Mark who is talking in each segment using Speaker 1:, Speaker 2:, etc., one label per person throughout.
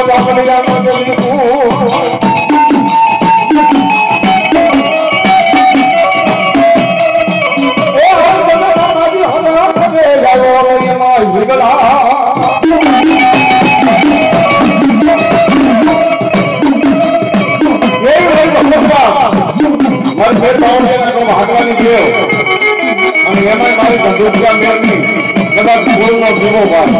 Speaker 1: ભાગવાની દેવ અને એમાં મારી ધંધુકિયા મેળવી કદાચ બોલનો જીવો ભાગ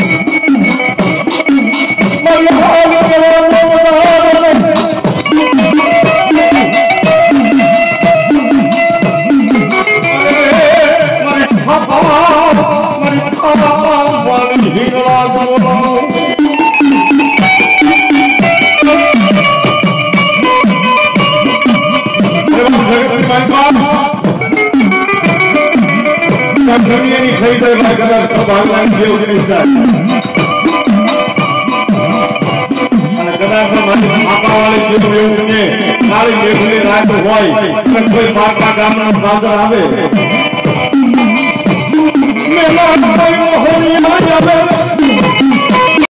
Speaker 1: દુનિયાની થઈ જાય કદાચ ભગવાન જેવું નહીં થાય અને કદાચ મારી માપાવાળી જેવું એવું ને મારી મેઘની રાત હોય અને કોઈ પાકા ગામનો સાદર આવે મેલા કોઈ મોહની આવે